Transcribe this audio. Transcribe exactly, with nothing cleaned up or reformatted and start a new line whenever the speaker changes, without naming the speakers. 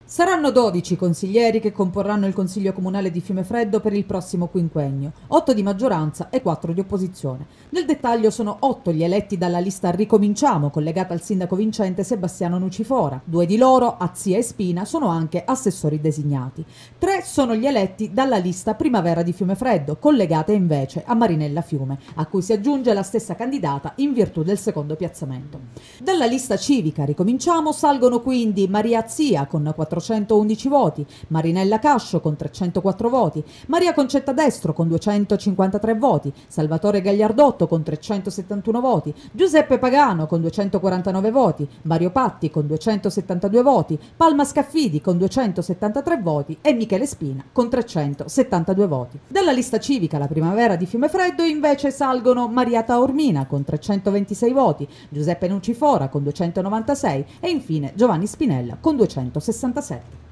Saranno dodici i consiglieri che comporranno il Consiglio Comunale di Fiumefreddo per il prossimo quinquennio, otto di maggioranza e quattro di opposizione. Nel dettaglio sono otto gli eletti dalla lista Ricominciamo, collegata al sindaco vincente Sebastiano Nucifora. Due di loro, Azzia e Spina, sono anche assessori designati. Tre sono gli eletti dalla lista Primavera di Fiumefreddo, collegata invece a Marinella Fiume, a cui si aggiunge la stessa candidata in virtù del secondo piazzamento. Dalla lista civica Ricominciamo salgono quindi Maria Azzia con quattrocentoundici voti, Marinella Cascio con trecentoquattro voti, Maria Concetta Destro con duecentocinquantatré voti, Salvatore Gagliardotto con trecentosettantuno voti, Giuseppe Pagano con duecentoquarantanove voti, Mario Patti con duecentosettantadue voti, Palma Scaffidi con duecentosettantatré voti e Michele Spina con trecentosettantadue voti. Dalla lista civica La Primavera di Fiumefreddo invece salgono Maria Taormina con trecentoventisei voti, Giuseppe Nucifora con duecentonovantasei e infine Giovanni Spinella con duecentosessantasette.